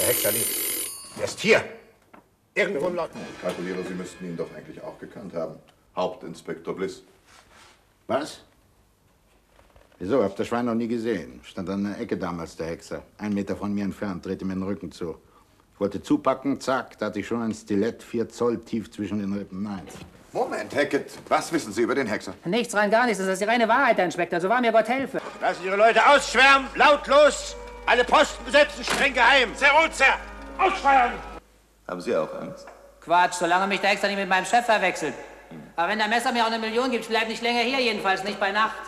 Hexer liegt. Er ist hier. Irgendwo im Laut. Ich kalkuliere, Sie müssten ihn doch eigentlich auch gekannt haben. Hauptinspektor Bliss. Was? Wieso? Hab das Schwein noch nie gesehen. Stand an der Ecke damals, der Hexer. 1 Meter von mir entfernt, drehte mir den Rücken zu. Ich wollte zupacken, zack, da hatte ich schon ein Stilett 4 Zoll tief zwischen den Rippen. Nein. Moment, Hackett. Was wissen Sie über den Hexer? Nichts, rein gar nichts. Das ist die reine Wahrheit, Herr Inspektor. So wahr mir Gott helfe. Lassen Ihre Leute ausschwärmen, lautlos. Alle Posten besetzen, streng geheim. Sehr gut, Sir. Ausfeuern! Haben Sie auch Angst? Quatsch, solange mich der Hexer nicht mit meinem Chef verwechselt. Aber wenn der Messer mir auch 1 Million gibt, bleib nicht länger hier, jedenfalls nicht bei Nacht.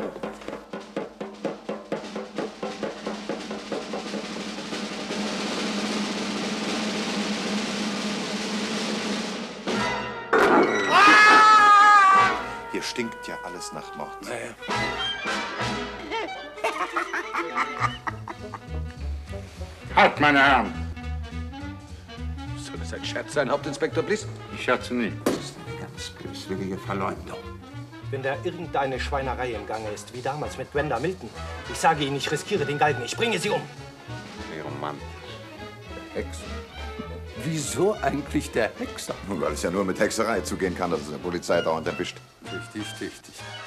Hier stinkt ja alles nach Mord. Halt, meine Herren! Soll das ein Scherz sein, Hauptinspektor Bliss? Ich scherze nicht. Das ist eine ganz böswillige Verleumdung. Wenn da irgendeine Schweinerei im Gange ist, wie damals mit Gwenda Milton, ich sage Ihnen, ich riskiere den Galgen, ich bringe Sie um. Ihr Mann. Der Hexer. Wieso eigentlich der Hexer? Nun, weil es ja nur mit Hexerei zugehen kann, dass es der Polizei dauernd erwischt. Richtig, richtig.